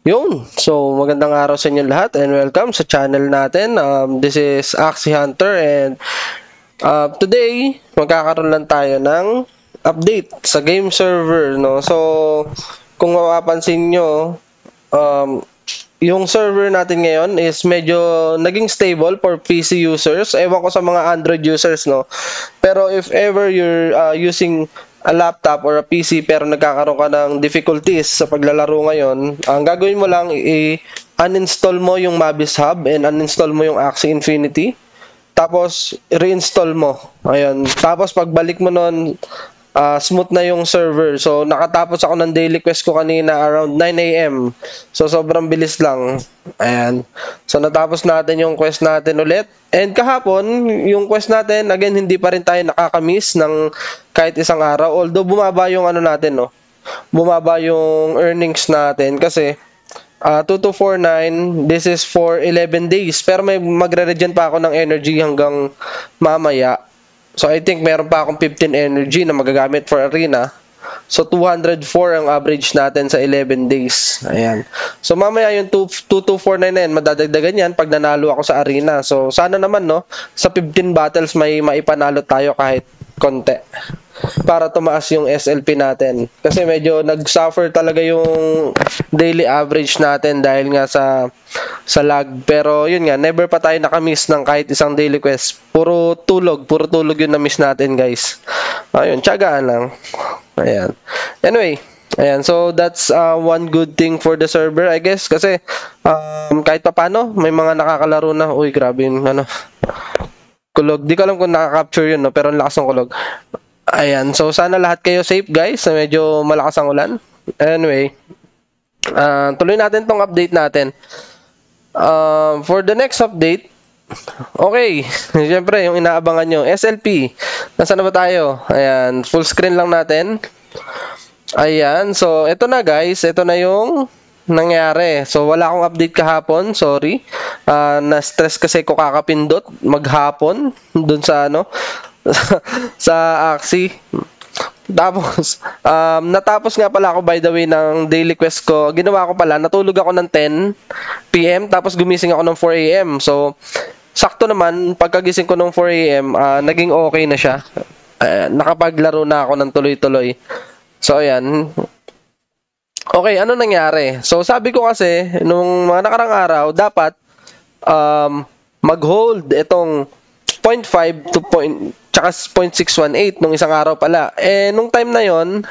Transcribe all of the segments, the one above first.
Yun. So, magandang araw sa inyo lahat and welcome sa channel natin. This is Axie Hunter and today, magkakaroon lang tayo ng update sa game server, no? So, kung mapapansin nyo, um, yung server natin ngayon is medyo naging stable for PC users. Ewan ko sa mga Android users, no? Pero if ever you're using a laptop or a PC pero nagkakaroon ka ng difficulties sa paglalaro ngayon, ang gagawin mo lang i-uninstall mo yung Mabis Hub and uninstall mo yung Axie Infinity. Tapos reinstall mo. Ayun. Tapos pagbalik mo nun, smooth na yung server. So nakatapos ako ng daily quest ko kanina around 9 AM. So sobrang bilis lang. Ayan. So natapos natin yung quest natin ulit. And kahapon, yung quest natin, again, hindi pa rin tayo nakakamiss ng kahit isang araw. Although bumaba yung ano natin, no? Bumaba yung earnings natin kasi 2249, this is for 11 days. Pero may magre-regen pa ako ng energy hanggang mamaya. So I think meron pa akong 15 energy na magagamit for arena. So 204 ang average natin sa 11 days. Ayan. So mamaya yung 2249 na yan, madadagdagan yan pag nanalo ako sa arena. So sana naman, no, sa 15 battles may maipanalo tayo kahit konti para tumaas yung SLP natin. Kasi medyo nag-suffer talaga yung daily average natin dahil nga sa lag. Pero yun nga, never pa tayo nakamiss ng kahit isang daily quest. Puro tulog yung na-miss natin, guys. Ayun, tiyagaan lang. Ayan. Anyway, ayan, so that's one good thing for the server, I guess. Kasi kahit pa paano, may mga nakakalaro na. Uy, grabe yung ano. Kulog. Di ko alam kung nakaka-capture yun, no? Pero ang lakas ng kulog. Ayan. So, sana lahat kayo safe, guys. Medyo malakas ang ulan. Anyway, tuloy natin tong update natin. For the next update, okay. Siyempre, yung inaabangan nyo. SLP. Nasaan na ba tayo? Ayan. Full screen lang natin. Ayan. So, ito na, guys. Ito na yung nangyari. So, wala akong update kahapon. Sorry. Na-stress kasi ko kakapindot maghapon dun sa ano sa Axie. Tapos, natapos nga pala ako by the way ng daily quest ko. Ginawa ko pala, natulog ako ng 10 PM tapos gumising ako ng 4 AM. So, sakto naman, pagkagising ko ng 4 AM, naging okay na siya. Nakapaglaro na ako ng tuloy-tuloy. So, ayan. Okay, ano nangyari? So, sabi ko kasi, nung mga nakarang araw, dapat mag-hold itong 0.5 to tsaka 0.618 nung isang araw pala. Eh, nung time na yon,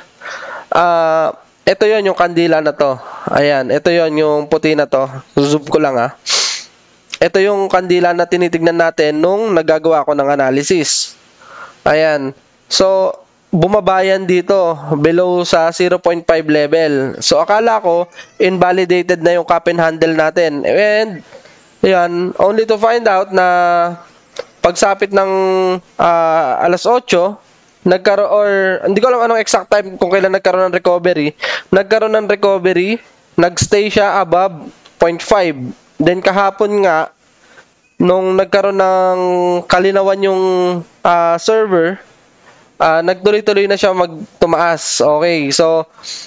ito yon yung kandila na to. Ayan, ito yon yung puti na to. Zoom ko lang Ito yung kandila na tinitignan natin nung nagagawa ko ng analysis. Ayan. So, bumaba yan dito, below sa 0.5 level. So, akala ko, invalidated na yung cup and handle natin. And, yan, only to find out na pagsapit ng alas 8, nagkaroon, or hindi ko alam anong exact time kung kailan nagkaroon ng recovery. Nagkaroon ng recovery, nagstay siya above 0.5. Then kahapon nga, nung nagkaroon ng kalinawan yung server, nagtuloy-tuloy na siya magtumaas. Okay, so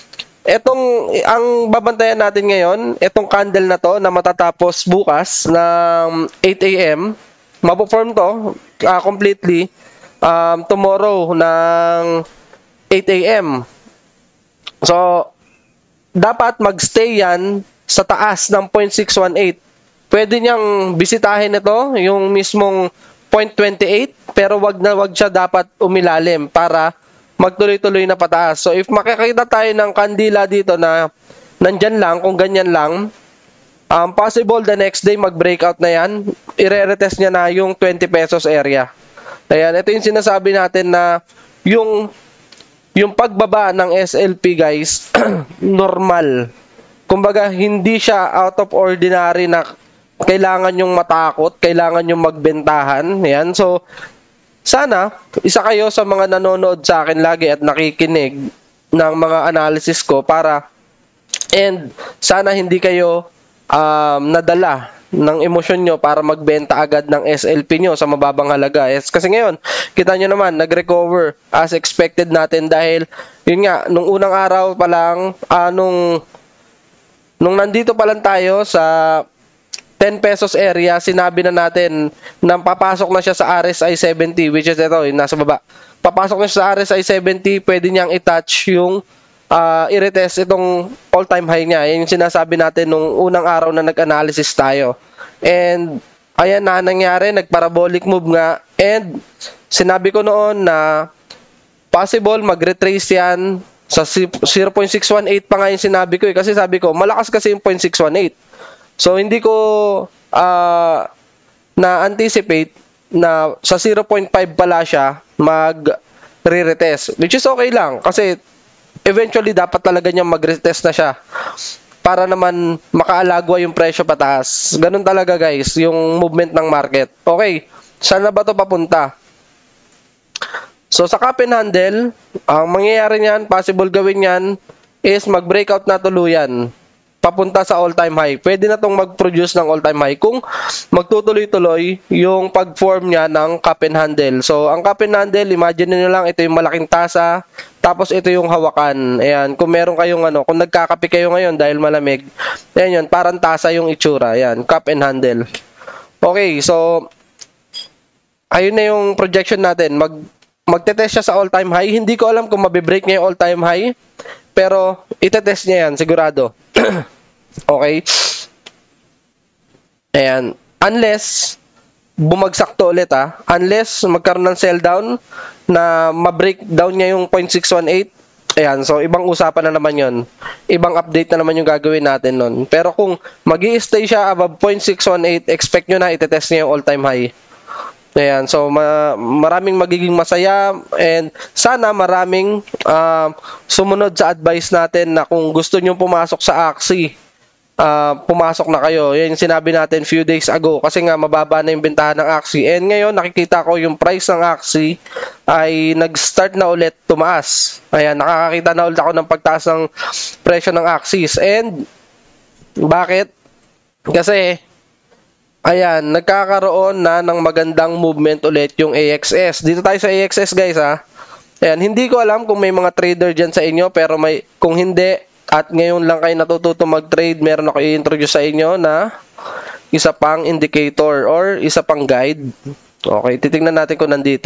ang babantayan natin ngayon, itong candle na to na matatapos bukas ng 8 AM, mapo-form to completely tomorrow ng 8 AM. So, dapat magstay yan sa taas ng 0.618. Pwede niyang bisitahin ito, yung mismong 0.28, pero wag siya dapat umilalim para magtuloy-tuloy na pataas. So, if makikita tayo ng kandila dito na nandyan lang, kung ganyan lang, possible the next day mag-breakout na yan, i-retest niya na yung 20 pesos area. Ayan, ito yung sinasabi natin na yung pagbaba ng SLP, guys, normal. Kumbaga, hindi siya out of ordinary na kailangan yung matakot, kailangan yung magbentahan. Ayan, so, sana, isa kayo sa mga nanonood sa akin lagi at nakikinig ng mga analysis ko and sana hindi kayo nadala ng emosyon nyo para magbenta agad ng SLP nyo sa mababang halaga. Kasi ngayon, kita nyo naman, nag-recover as expected natin dahil, yun nga, nung unang araw pa lang, nung Nung nandito pa lang tayo sa 10 pesos area, sinabi na natin na papasok na siya sa RSI 70, which is ito, yung nasa baba. Papasok na siya sa RSI 70, pwede niyang i-touch yung i-retest itong all-time high niya. Yan yung sinasabi natin nung unang araw na nag-analysis tayo. And ayan na nangyari, nag-parabolic move nga. And sinabi ko noon na possible mag-retrace yan sa 0.618 pa nga yung sinabi ko kasi sabi ko, malakas kasi yung 0.618. So, hindi ko na-anticipate na sa 0.5 pala siya mag-retest. Which is okay lang kasi eventually dapat talaga niya mag-retest na siya para naman makaalagwa yung presyo pataas. Ganun talaga guys, yung movement ng market. Okay, saan na ba to papunta? So, sa cup and handle, ang mangyayari niyan, possible gawin niyan, is mag-breakout na tuluyan. Papunta sa all-time high. Pwede na itong mag-produce ng all-time high kung magtutuloy-tuloy yung pag-form niya ng cup and handle. So, ang cup and handle, imagine niyo lang, ito yung malaking tasa, tapos ito yung hawakan. Ayan, kung meron kayong kung nagkakape kayo ngayon dahil malamig, ayan yun, parang tasa yung itsura. Ayan, cup and handle. Okay, so, ayun na yung projection natin. Magte-test siya sa all-time high. Hindi ko alam kung mabibreak niya yung all-time high. Pero, itetest niya yan, sigurado. Okay? Ayan. Unless, bumagsak to ulit Unless, magkaroon ng sell down na ma-break down niya yung 0.618. Ayan. So, ibang usapan na naman yon. Ibang update na naman yung gagawin natin nun. Pero kung mag-i-stay siya above 0.618, expect nyo na itetest niya yung all-time high. Ayan, so maraming magiging masaya and sana maraming sumunod sa advice natin na kung gusto nyo pumasok sa Axie, pumasok na kayo. Yan yung sinabi natin few days ago kasi nga mababa na yung bentahan ng Axie. And ngayon nakikita ko yung price ng Axie ay nag-start na ulit tumaas. Ayan, nakakakita na ulit ako ng pagtaas ng presyo ng Axies. And bakit? Kasi ayan, nagkakaroon na ng magandang movement ulit yung AXS. Dito tayo sa AXS guys Ayan, hindi ko alam kung may mga trader dyan sa inyo, pero kung hindi, at ngayon lang kayo natututo mag-trade, meron ako i-introduce sa inyo na isa pang indicator or isa pang guide. Okay, titingnan natin kung nandito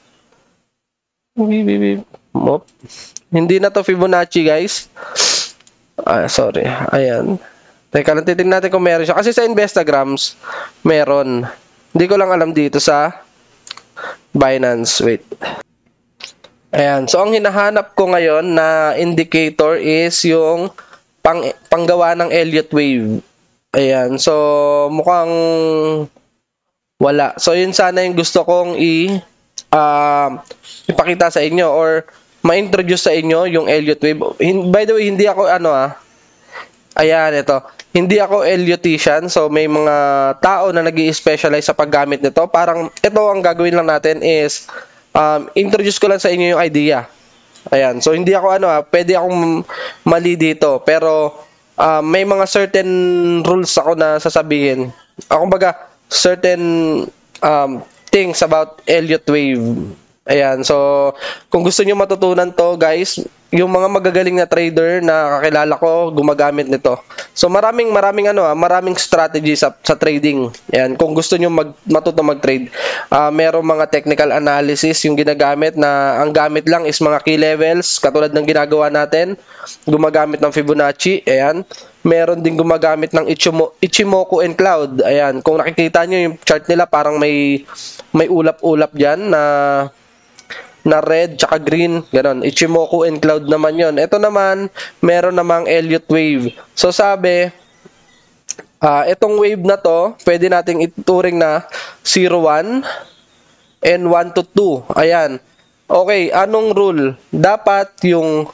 Hindi na to Fibonacci guys. Sorry, ayan. Teka lang, titignan natin kung meron siya. Kasi sa Instagrams, meron. Hindi ko lang alam dito sa Binance. Wait. Ayan. So, ang hinahanap ko ngayon na indicator is yung panggawa ng Elliott Wave. Ayan. So, mukhang wala. So, yun sana yung gusto kong ipakita sa inyo or ma-introduce sa inyo yung Elliott Wave. By the way, hindi ako ayan, ito. Hindi ako Elliottian, so may mga tao na nag-i-specialize sa paggamit nito. Parang ito ang gagawin lang natin is introduce ko lang sa inyo yung idea. Ayan, so hindi ako pwede akong mali dito, pero may mga certain rules ako na sasabihin. Kumbaga, certain things about Elliott Wave. Ayan, so kung gusto niyo matutunan to guys, yung mga magagaling na trader na kakilala ko gumagamit nito. So maraming strategy sa trading. Ayan, kung gusto niyo matuto mag-trade, merong mga technical analysis yung ginagamit na ang gamit lang is mga key levels katulad ng ginagawa natin. Gumagamit ng Fibonacci, ayan. Meron din gumagamit ng Ichimoku and Cloud. Ayan, kung nakikita niyo yung chart nila parang may ulap-ulap diyan na red tsaka green, ganon. Ichimoku and Cloud naman yon. Ito naman, meron namang Elliott Wave. So sabi, itong wave na to, pwede nating ituring na 0-1 and 1-2. Ayan. Okay, anong rule? Dapat yung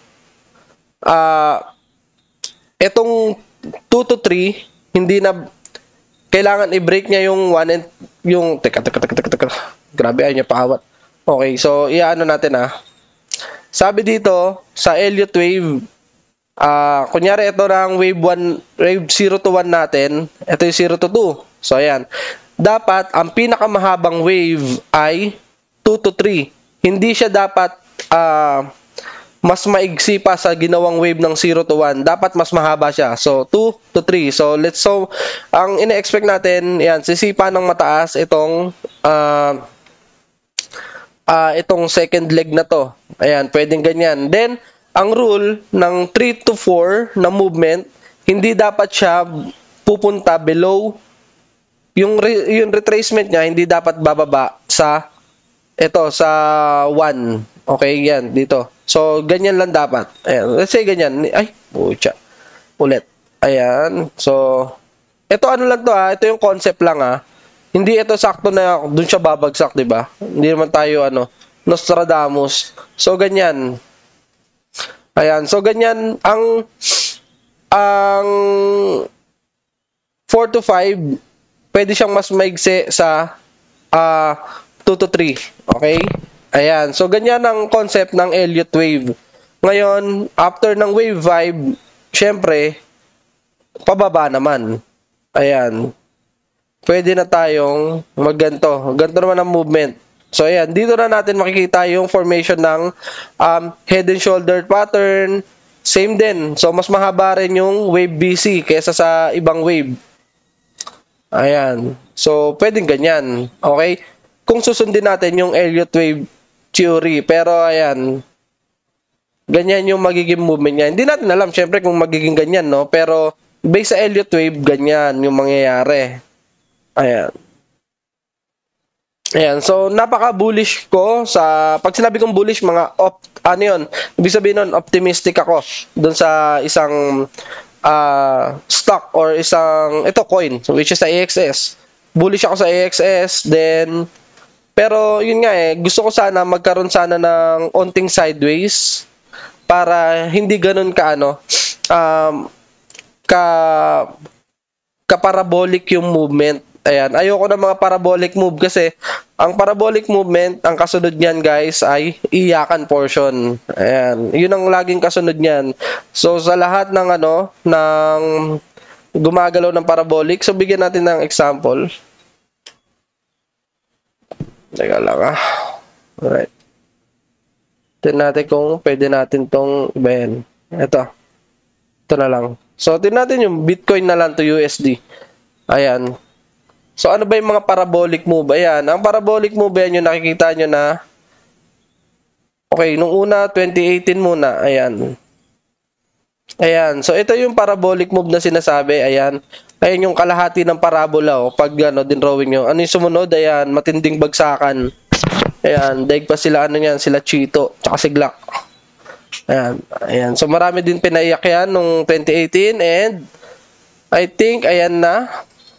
itong 2-3, hindi na kailangan i-break niya yung 1 and yung teka. Grabe ay niya paawat. Okay, so iaano natin Sabi dito sa Elliott Wave, kunyari ito na ang wave 0 to 1 natin, ito yung 0 to 2. So ayan. Dapat ang pinakamahabang wave ay 2 to 3. Hindi siya dapat mas maigsi pa sa ginawang wave ng 0 to 1. Dapat mas mahaba siya. So, 2 to 3. So, ang ine-expect natin, yan, sisipa ng mataas itong itong second leg na to. Ayan, pwedeng ganyan. Then, ang rule ng 3 to 4 na movement, hindi dapat siya pupunta below yung retracement niya, hindi dapat bababa sa sa 1. Okay, yan, dito. So, ganyan lang dapat. Ayan, let's say ganyan. Ay, pucha. Ulit. Ayan. So, ito ano lang to ito yung concept lang Hindi ito sakto na dun siya babagsak, 'di ba? Hindi naman tayo Nostradamus. So ganyan. Ayan, so ganyan ang 4 to 5 pwede siyang mas maigsi sa 2 to 3. Okay? Ayan, so ganyan ang concept ng Elliott wave. Ngayon, after ng wave vibe, syempre pababa naman. Ayan. Pwede na tayong magganto. Ganto naman ang movement. So, ayan. Dito na natin makikita yung formation ng head and shoulder pattern. Same din. So, mas mahaba rin yung wave BC kaysa sa ibang wave. Ayan. So, pwedeng ganyan. Okay? Kung susundin natin yung Elliott wave theory. Pero, ayan. Ganyan yung magiging movement niya. Hindi natin alam, syempre, kung magiging ganyan, no? Pero, based sa Elliott wave, ganyan yung mangyayari. Ayan. Ayan. So, napaka-bullish ko sa... Pag sinabi kong bullish, mga... Ibig sabihin nun, optimistic ako dun sa isang stock or isang... Ito, coin, which is sa AXS. Bullish ako sa AXS, then... Pero, yun nga gusto ko sana magkaroon sana ng onting sideways para hindi ganun ka-parabolic yung movement. Ayan, ayoko ng mga parabolic move kasi ang parabolic movement, ang kasunod niyan guys ay iyakan portion. Ayan, yun ang laging kasunod niyan. So sa lahat ng ng gumagalaw ng parabolic, so bigyan natin ng example. Teka lang Alright. Tignan natin kung pwede natin tong ibahin. Ito na lang. So tignan natin yung Bitcoin na lang to USD. Ayan. So, ano ba yung mga parabolic move? Ayan, ang parabolic move yan yung nakikita nyo na okay, nung una, 2018 muna. Ayan. Ayan. So, ito yung parabolic move na sinasabi. Ayan. Ayan yung kalahati ng parabola. Pag din-drawing nyo. Ano yung sumunod? Ayan, matinding bagsakan. Ayan, daig pa sila, sila Chito, tsaka si Glock. Ayan. Ayan. So, marami din pinaiyak yan nung 2018 and I think, ayan na.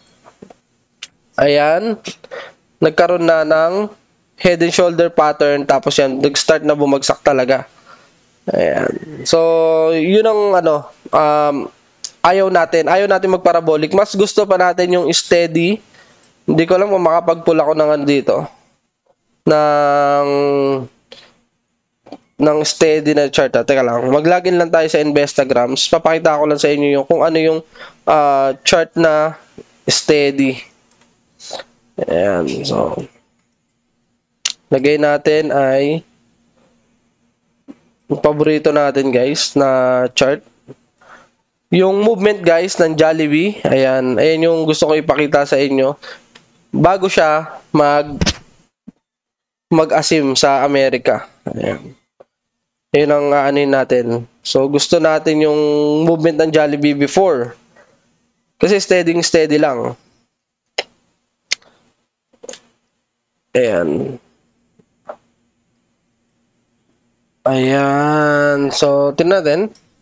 Ayan, nagkaroon na ng head and shoulder pattern, tapos yan, nag-start na bumagsak talaga. Ayan. So, yun ang ayaw natin magparabolic. Mas gusto pa natin yung steady. Hindi ko alam kung makapag-pull ako ng dito. Ng steady na chart. Teka lang, mag-login lang tayo sa Investagrams. Papakita ko lang sa inyo kung ano yung chart na steady. Ayan, so lagay natin ay yung paborito natin guys na chart. Yung movement guys ng Jollibee, ayan yung gusto ko ipakita sa inyo bago siya mag-asim sa Amerika. Ayan. Yun ang aanin natin. So gusto natin yung movement ng Jollibee before. Kasi steady lang. Ayan. Ayan. So, tingnan natin.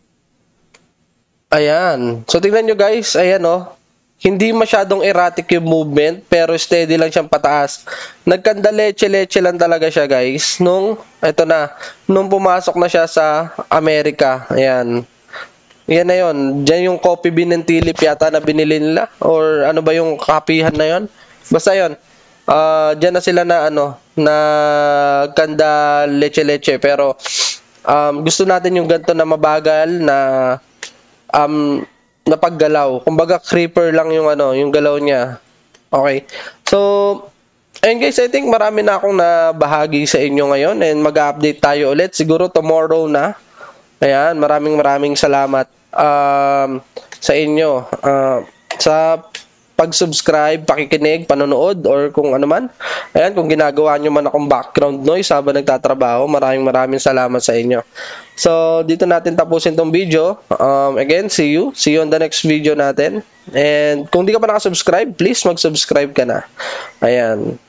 Ayan. So, tingnan nyo guys. Ayan Hindi masyadong erratic yung movement, pero steady lang siyang pataas. Nagkandaleche-leche lang talaga siya guys. Nung pumasok na siya sa Amerika. Ayan. Yan na yun. Diyan yung coffee bean and tilip yata na binili nila. Or ano ba yung kapihan na yun? Basta yun. Diyan na sila na na kanda leche-leche, pero gusto natin yung ganito na mabagal na na paggalaw. Kumbaga creeper lang yung yung galaw niya. Okay. So, ayun guys, I think marami na akong nabahagi sa inyo ngayon and mag-update tayo ulit siguro tomorrow na Ayan, maraming salamat sa inyo. Sa pag-subscribe, pakikinig, panonood, or kung ano man. Ayan, kung ginagawa nyo man akong background noise habang nagtatrabaho, maraming salamat sa inyo. So, dito natin tapusin tong video. Again, see you. See you on the next video natin. And kung di ka pa nakasubscribe, please mag-subscribe ka na. Ayan.